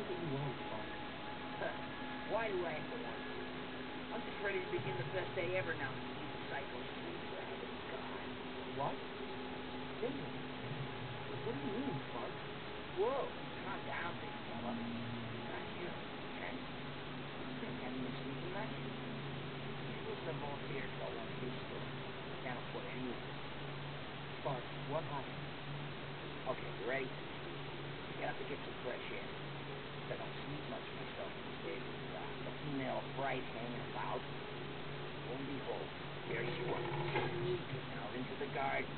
it you want, Spark? Why do I have to want you? I'm just ready to begin the best day ever now that the evil psycho street rabbit is gone. What? Simple. What do you mean, Spark? Whoa, calm down, big fella. Not here, okay? Having a sleepy night? He's listening to volunteer tell one of his stories. That'll put anyone to sleep. Spark, what happened? Okay, you ready? I got up to get some fresh air. I don't sneeze much myself these days with the female fright hanging about. Lo and behold, there she was, sneaking out into the garden.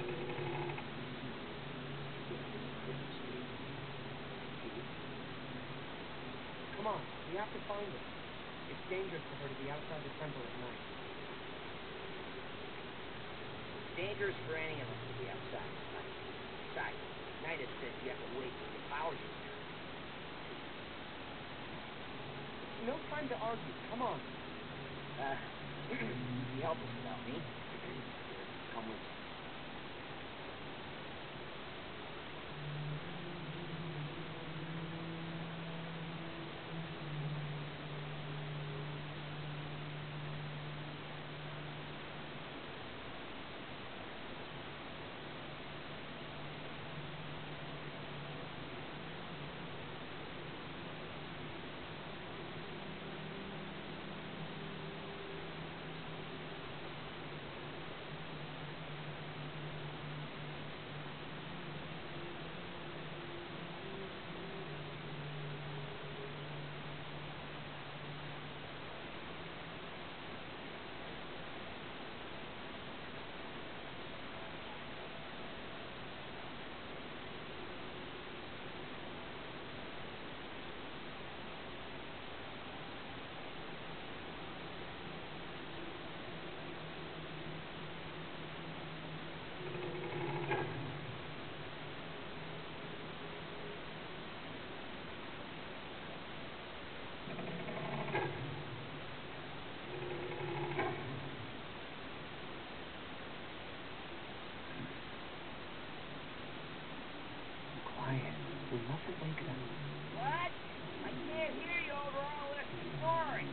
Come on, we have to find her. It's dangerous for her to be outside the temple at night. It's dangerous for any of us to be outside at night. Besides, night it says you have to wait till your powers return. No time to argue. Come on. You'd be helpless without me. Come with me. We mustn't wake them. What? I can't hear you over all this snoring.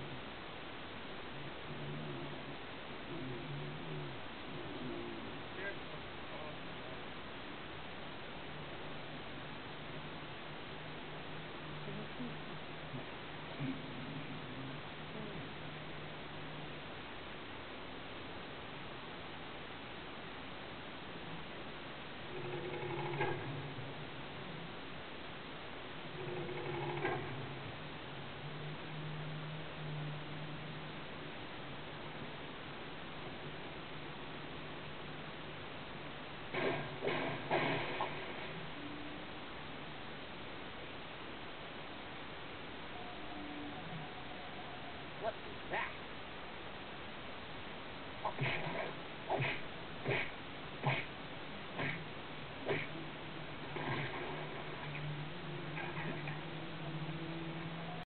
What was that?